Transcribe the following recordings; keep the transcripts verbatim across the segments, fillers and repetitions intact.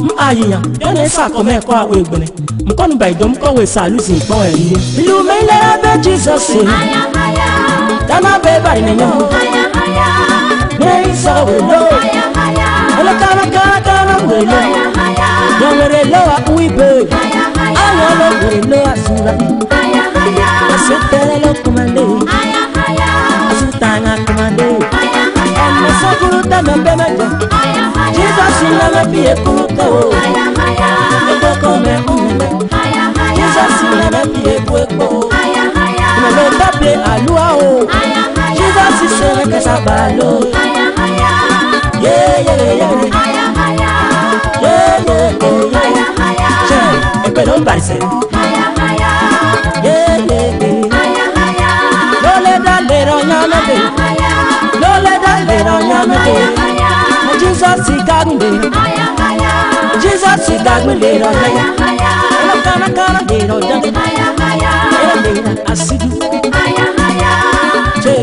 Aya, yone sa come kwa wegbene. Mkono by dom ko we salusi pon eri. Ilu me leerabee Jesus. Aya aya. Dana be bari ne yo. Aya aya. Ne so we lo. Aya aya. Ela kana kana kana we lo. Aya aya. Yo we lo a we be. Aya aya. Aya lo we lo asura. Aya aya. Asutele lo kumande. Aya aya. Asutanga kumande. Aya aya. Ena so kuruta me be me jo. Aya aya. Jesus never be a kuruta. Aya aya. Eko come kumende. Aya aya. Jesus never be a kueko. Aya aya. Me tape alua o. Aya aya. Jesus is a que sabalo. Aya aya. Yeah yeah yeah. Aya aya. Yeah yeah yeah. Aya aya. Che, eko no parece. Aya aya. Yeah yeah yeah. Aya aya. No le da le roñame de. No le da le roñame de. Jesus is God me. Aya aya. Jesus is God me. Aya aya. Ela kana kana de roñame. Aya aya. Ela de asidu. Aya aya. Che.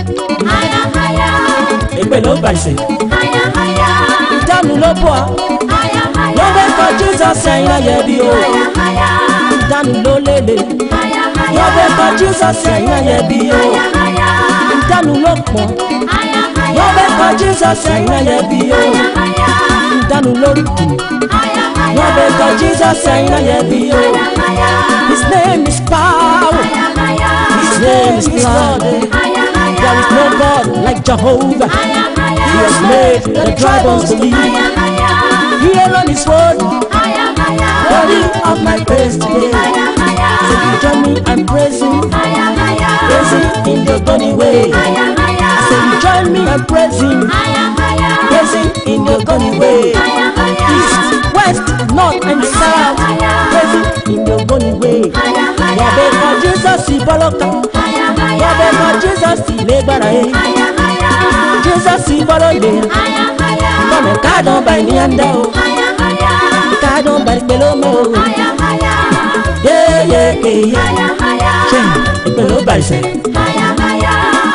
Aya aya. Eko no parece. Aya aya. Danu lo po. Aya aya. No ve ko Jesus say na ye bi o. Aya aya. Danu lo lele. Aya aya. No ve ko Jesus say na ye bi o. Aya aya. Danu lo po. Aya aya. No ve ko Jesus say na ye bi o. Aya aya. Danu lo ku. Aya aya. No ve ko Jesus say na ye bi o. Aya aya. His name is power. Aya aya. His name is blood. Aya aya. There is no God like Jehovah. Aya aya. He has made the dry bones to live. Aya aya. He alone is worthy. Aya aya. Worthy of my praise today. Aya aya. So you join me and praise him. Aya aya. Praise him in the Ogoni way. Aya aya. So you join me and praise him. Aya aya. Praise him in the Ogoni way. Aya aya. East, west, north and south. Praise him in the Ogoni way. Aya aya. Yabe for Jesus he boloka. Aya aya. Yabe for Jesus he legbara e. Aya aya. Jesus he bolode. Aya aya. Come ka don by me and o. Aya aya. Ka don by belomo. Aya aya. Yeah yeah yeah. Aya aya. Che, ipelo by se. Aya aya.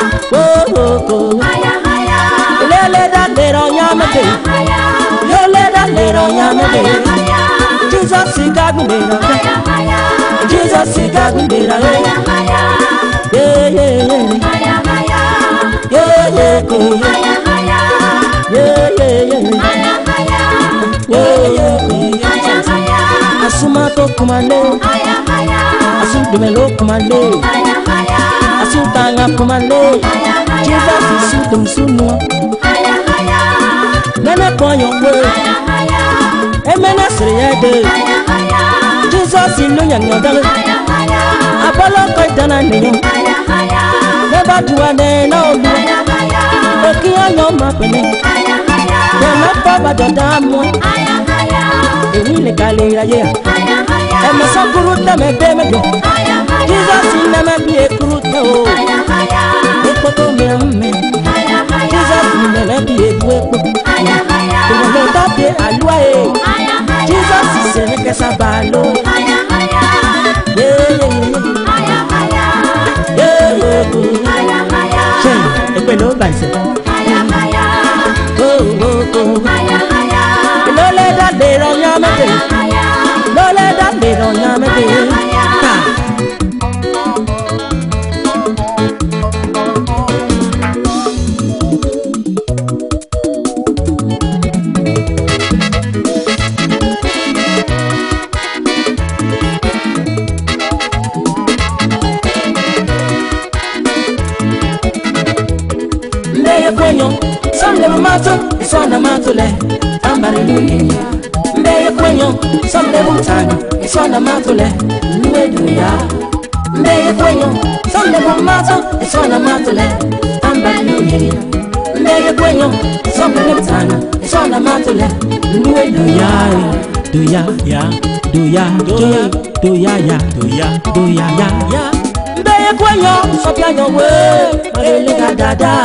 Oh oh oh. Aya aya. Le le da le ro nyame de. Aya aya. Le le da le ro nyame de. Aya. Jesus he got me there. Aya aya. Jesus he got me there. Aya aya. Yeah yeah yeah. Aya aya. Yeah yeah yeah. Aya aya. Yeah yeah yeah. Aya aya. Yeah yeah yeah. Aya aya. Asuma to kumande. Aya aya. Asu dumelo kumande. Aya aya. Asu tanga kumande. Aya aya. Jesus is sudum sunu. Aya aya. Nana koyo we. Aya aya. Emena sriyade. Aya aya. Jesus ilu nyanyodale. Aya aya. Apollo koy dana niyo. Aya aya. Never do a day no. Aya aya. Okiya nyoma pene. Aya aya. Never papa dodamu. Aya aya. Eni le galera ye. Aya aya. Ema sakuruta me be me do. Aya aya. Jesus inama bi ekuruta o. Aya aya. Ekoto me me. Aya aya. Jesus inama bi ebueko. Aya aya. Ema tape alua e. Aya aya. Jesus isene kesabalo. Aya aya. Yeah yeah. Aya aya. Yeah yeah. Aya aya. Che, epelo baise. Aya aya. Oh oh oh. Aya aya. No le da de ro nyame de. No le da de ro nyame de. Sunday mato, Sunday mato le, ambare luni. Mbeye kwenyo, Sunday mutana, Sunday mato le, luwe duya. Mbeye kwenyo, Sunday mato, Sunday mato le, ambare luni. Mbeye kwenyo, Sunday mutana, Sunday mato le, luwe duya. Duya ya, duya, duya, duya ya, duya, duya ya, ya. Mbeye kwenyo, sopya nyowe, marelega dada.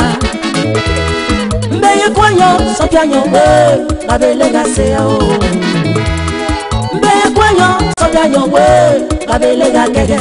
Mbeye kwenyo, sopya nyowe, marelega seo. Mbeye kwenyo, sopya nyowe, marelega gege.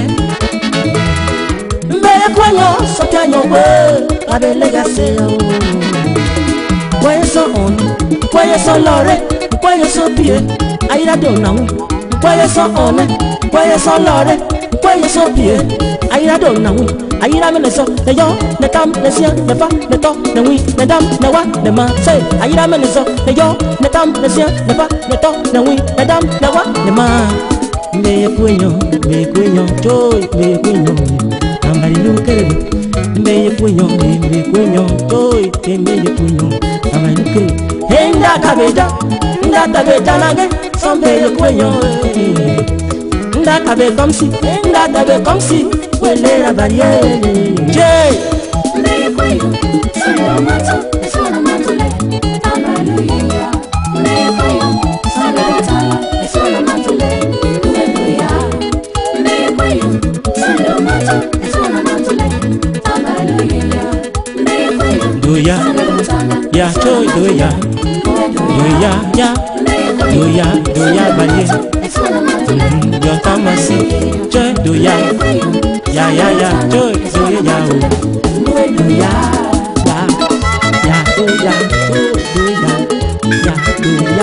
Mbeye kwenyo, sopya nyowe, marelega seo. Kwenye so on, kwenye so lore, Nkwaye so pie, ayira do na wu. Nkwaye so one, nkwaye so lore. Nkwaye so pie, ayira do na wu. Ayira me ne so, ne yo, ne tam, ne sia, ne fa, ne to, ne wi, ne dam, ne wa, ne ma. Say, ayira me ne so, ne yo, ne tam, ne sia, ne fa, ne to, ne wi, ne dam, ne wa, ne ma. Me kwenyo, me kwenyo, joy, me kwenyo. Ambari lukere, me kwenyo, me kwenyo, joy, me kwenyo. Ambari lukere. Nda kabeja, nda kabeja nage, sombe kwenyo. Nda kabe comme si, nda kabe comme si, wele la barrière. Jay. Me kwenyo, solo mato, solo mato le, hallelujah. Me kwenyo, solo tala, solo mato le, hallelujah. Me kwenyo, solo mato, solo mato le, hallelujah. Me kwenyo, doya, ya choy doya, doya ya, doya doya barrière. Yo tamasi, choy doya, ya ya ya, choy doya ya o, doya ya, ya doya, doya, ya doya.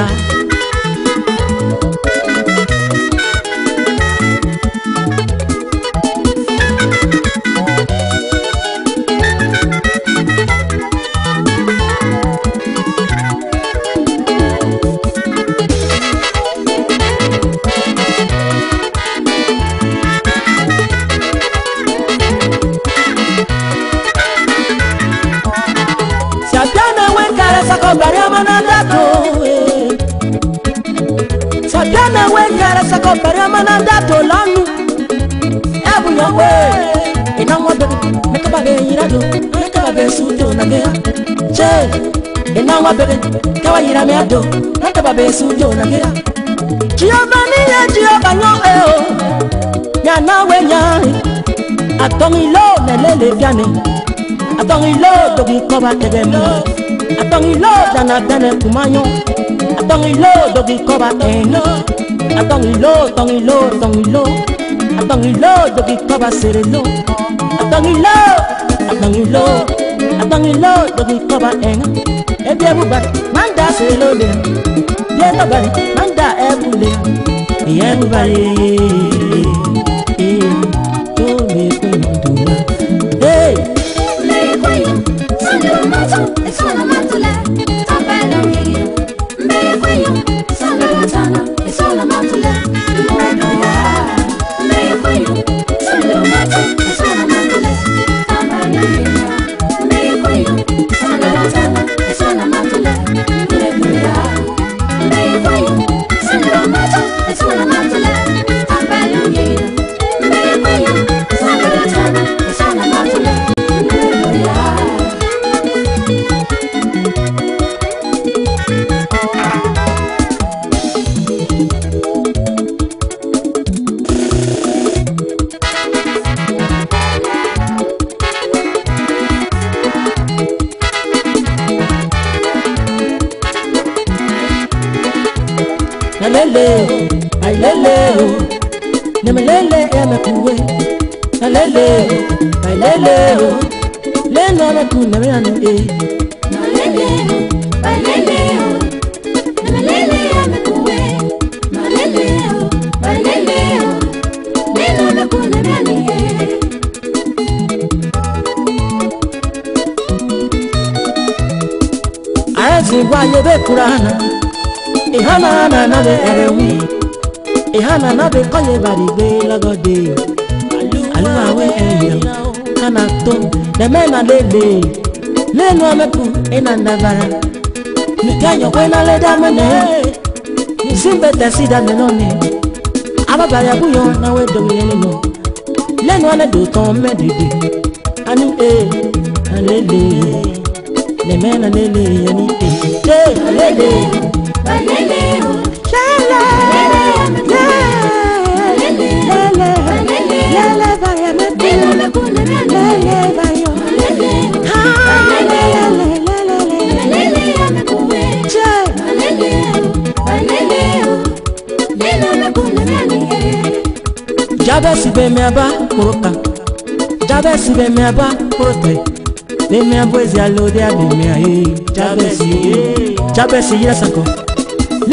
Sabiana wengara sako bariamana dato lanu. Ebu yawe, ina mwabe, mekabage yirado, mekabage suto nagea. Che, ina mwabe, kawa yirame ado, mekabage suto nagea. Chiobani ya chiobanyo eo, yana we nyari. Atongi lo nelele piane, atongi lo dogi koba tegemo, atongi lo dana dane kumanyo. Atongi lo dogi koba eno, atongi lo, atongi lo, atongi lo, atongi lo dogi koba serelo, atongi lo, atongi lo, atongi lo dogi koba eno. Ebi everybody, manda serelo le, everybody, manda ebule, everybody, eh, to me kwenye hey. me kwenyo, solo mato, solo mato le, hallelujah. Me kwenyo, solo tala, solo mato le, hallelujah. Me kwenyo, solo mato, solo mato le, hallelujah. Me kwenyo, solo tala, solo mato le, hallelujah. Me kwenyo, solo mato, solo mato le, hallelujah. Me kwenyo, solo tala, solo mato le, hallelujah. Lele, ay lele, neme lele eme kuwe. Lele, ay lele, lele eme kuwe neme ane e. Maleleo, maleleo, maleleo me kuwe. Maleleo, maleleo, lelo me kuwe nani e. Aezi wa yebe kurana, ihana na na be erewi, ihana na be koye bari be lagode. Aluwa we eyo, kana to, neme na lele. Lenu ameku ena ndavara, mikanyo kwena leda mene. Nisimbe tesida menone, ababaya buyo na we domine no. Lenu ane do ton medide, anu e, alele. Neme na lele yani e, je alele. Maleleo, Lele, lele, lele, lele, lele baya me lelo me kuwe nani e. lele bayo. Ha, lele, lele, lele, Maleleo me kuwe. je. Maleleo, maleleo, lelo me kuwe nani e. Jabesi be me aba koroka, Jabesi be me aba korote, be me abo ezi alode abe me aye. Jabesi, Jabesi yira sako, li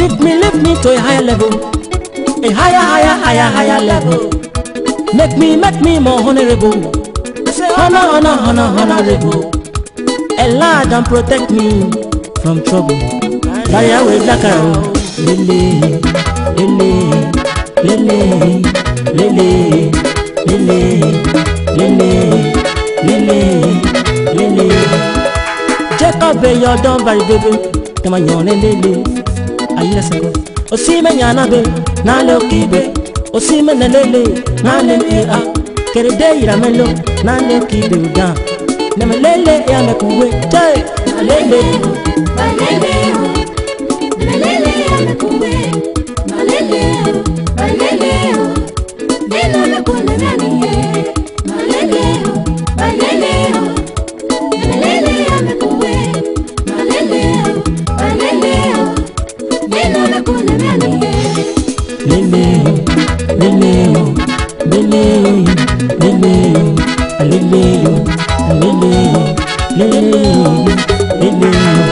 Lift me, lift me to a higher level, a higher, higher, higher, higher level. Make me, make me more honorable. Honor, honor, honor, honorable. Enlarge and protect me from trouble. Carry away black arrow. Lele, lele, lele, lele, lele, lele, lele, lele. Jacob be your done by baby. Come on, yon lele. Ayi leseko. Osi me nyana be, na le okibe. Osi me lele, na le a. Kere de ira melo, na le okibe udan. Ne me lele ya me kuwe, jay. Lele, Balele, balele, me kuwe. Balele, balele, deno me kune nani. Balele, balele, balele, me kuwe. Balele, balele, deno me kune nani. lele, lele, lele, lele, lele, lele, lele, lele.